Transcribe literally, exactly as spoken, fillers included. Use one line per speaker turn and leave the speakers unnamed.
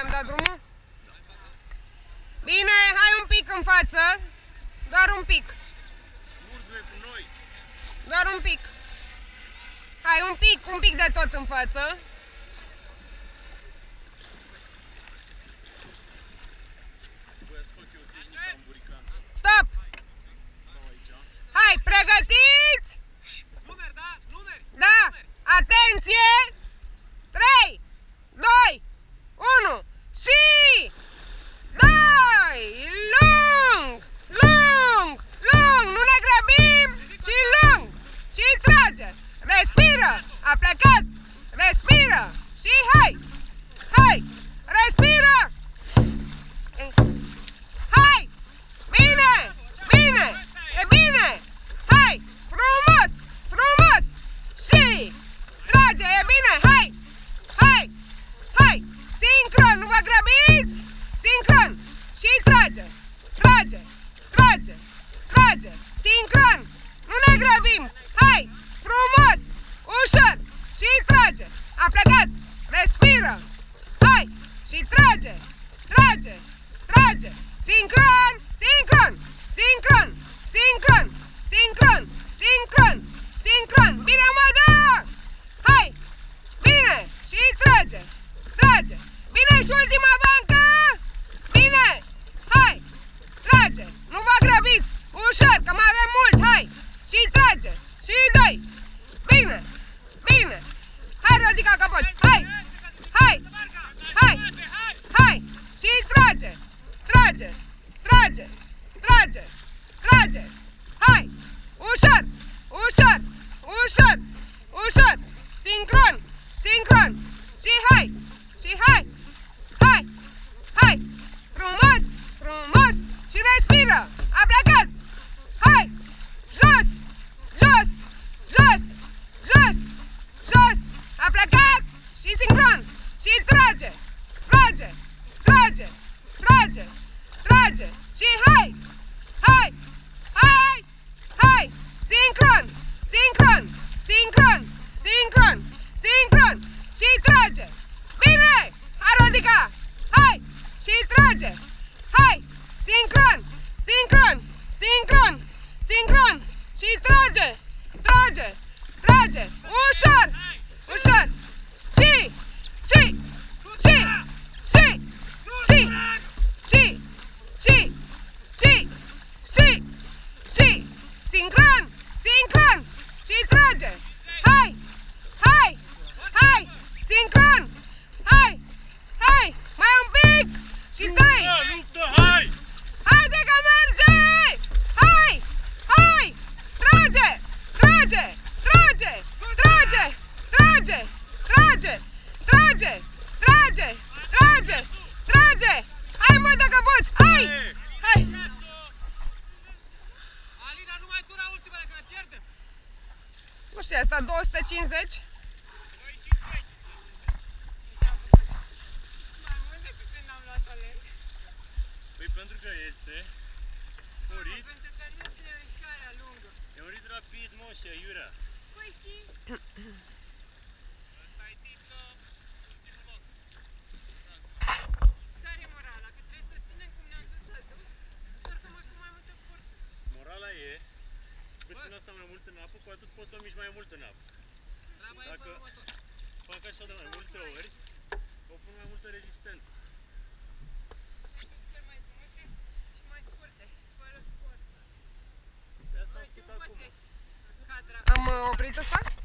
i-am dat drumul? Bine, hai un pic în față. Doar un pic. Doar un pic. Hai un pic, un pic de tot în față. Stop! Hai, pregătiți?
Numeri, da? Numeri!
Da! Atenție! trei, doi, unu și... Dai! Lung! Lung! Lung! Nu ne grăbim! Și lung! Și trage! Respiră! A plecat! Respiră! Și hai! Hai! Respiră! Hai! Bine! Bine! E bine! Hai! Frumos! Frumos! Și... Trage! E bine! Hai! Hai! Hai! Sincron! Nu vă grăbiți! Sincron! Și trage! Trage! Trage! Trage! Sincron! Nu ne grăbim! Hai! Frumos! Ușor! Și trage! A plecat! Respiră! Hai! Și trage! Trage! Trage! Sincron! Sincron! Sincron! Sincron! Sincron! Sincron! Sincron! Bine, mă, da! Hai! Bine! Și trage! Trage! Bine, și ultima bancă! Bine! Hai! Trage! Nu vă grăbiți! Ușor, că mai avem mult! Hai! Și trage! Și dai! Bine! Bine! Hai, Rodica, că poți! Hai! Hai! Hai! Hai! Și trage! Trage! Trage! Trage! Trage! Hai! Ușor! Ușor! Ușor! Ușor! Sincron! Sincron! Și hai! Și hai! Hai! Hai! Frumos! Frumos! Și respiră! A plecat! Hai! Jos! Jos! Jos! Jos! Jos! A plecat! Și sincron! Și trage! Trage! Trage! Trage! Trage! Și hai! Hai! Hai! Hai! Sincron! Sincron! Sincron! Sincron! Sincron! Și trage! Bine! Hai, Rodica! Hai! Și trage! Hai! Sincron! Sincron! Sincron! Sincron! Și trage! Trage! Trage! Ușor! Ușor! Și! Și! Și! Și! Și! Și! Și! Și! Și! Și! Sincron! Sincron! Și trage! Hai! Hai! Hai! Sincron! Hai! Hai! Mai un pic! Și dai!
Hai!
Haide că merge! Hai! Hai! Trage! Trage! Trage! Trage! Trage! Trage! Trage! Trage! Trage! Trage! Hai, mă, dacă poți! Hai! Hai!
Alina, nu mai dura ultimele, că ne pierdem!
Nu știu, asta două sute cincizeci?
Păi pentru că este un rit.
Pentru că nu este mișcarea lungă.
E un rit rapid, mă, și aiurea.
Păi și...
Ăsta e titlă, ultimul loc.
Care e morala? Că trebuie să ținem cum ne-am dus la drum, doar că mai cu mai multă forță.
Morala e, cu cât ține asta mai mult în apă, cu atât poți să o miști mai mult în apă. Dacă fac așa de mai multe ori, o pun mai multă rezistență.
Super mai multe și mai scurte, fără sport.
De asta am
Și
făcut
nu
acum.
găsești cadra.
Am uh, oprit asta?